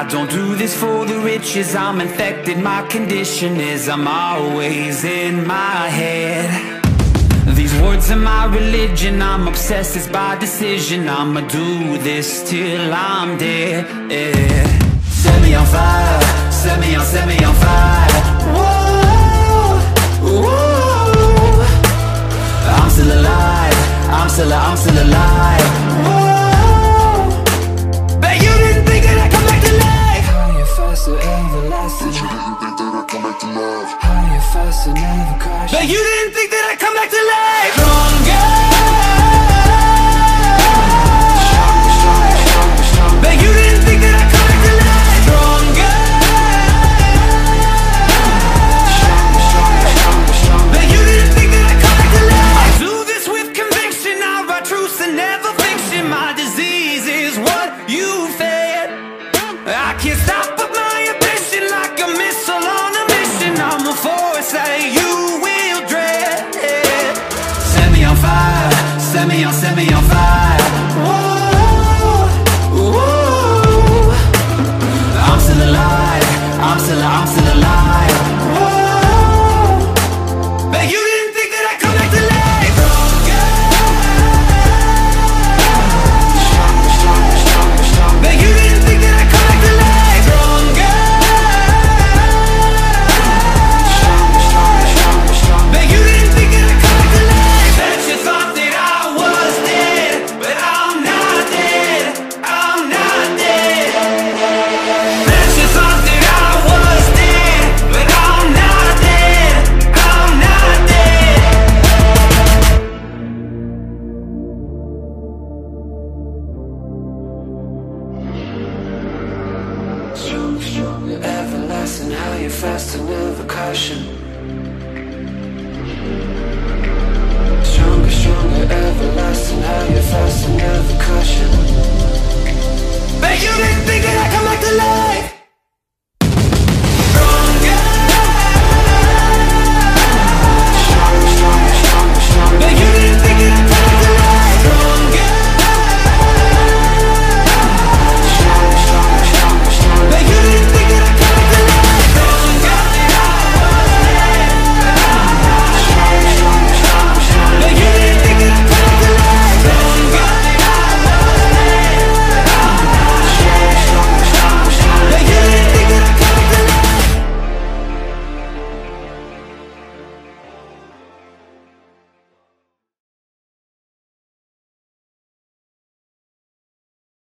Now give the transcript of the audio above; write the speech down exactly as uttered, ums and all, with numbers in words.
don't do this for the riches, I'm infected, my condition is I'm always in my head. These words are my religion, I'm obsessed, it's by decision. I'ma do this till I'm dead, yeah. Set me on fire, set me on, set me on fire. Whoa, whoa. I'm still alive, I'm still, I'm still alive. Whoa. Bet you didn't think that I'd come back to life. Higher, faster, everlasting. Bet you didn't think that I'd come back to life. Higher, faster, never crash. Bet you didn't think that I'd come back to life. Stronger. Bet you didn't think that I'd come back to life. Stronger. Bet you didn't think that I'd come back to life. I do this with conviction, I write truths and never fiction. My disease is what you fed. I can't stop but my ambition, like a missile on a mission. I'm a force that you will dread. Set me on fire, set me on, set me on fire. Whoa, whoa. I'm still alive, I'm still, I'm still alive. Whoa. Bet you didn't think that I'd come back to life. Bet you didn't think that I'd come back to life. Stronger. Bet you didn't think that I'd come back to life. Bet you thought that I was dead, but I'm not dead, I'm not dead. Bet you thought that I was dead, but I'm not dead, I'm not dead. Stronger, stronger, everlasting, higher, faster, never caution. Stronger, stronger, everlasting, higher, faster, never caution. Bet you didn't think that I'd come back to life.